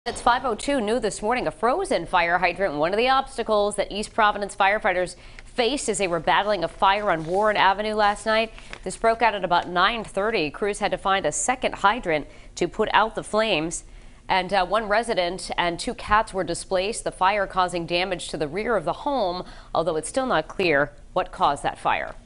It's 5:02 new this morning. A frozen fire hydrant, one of the obstacles that East Providence firefighters faced as they were battling a fire on Warren Avenue last night. This broke out at about 9:30. Crews had to find a second hydrant to put out the flames. And one resident and two cats were displaced, the fire causing damage to the rear of the home, although it's still not clear what caused that fire.